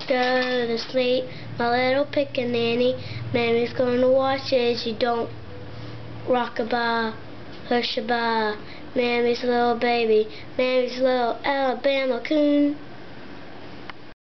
Go to sleep, my little pickaninny. Mammy's gonna watch as you don't rock-a-bye, hush-a-bye. Mammy's little baby, Mammy's little Alabama coon.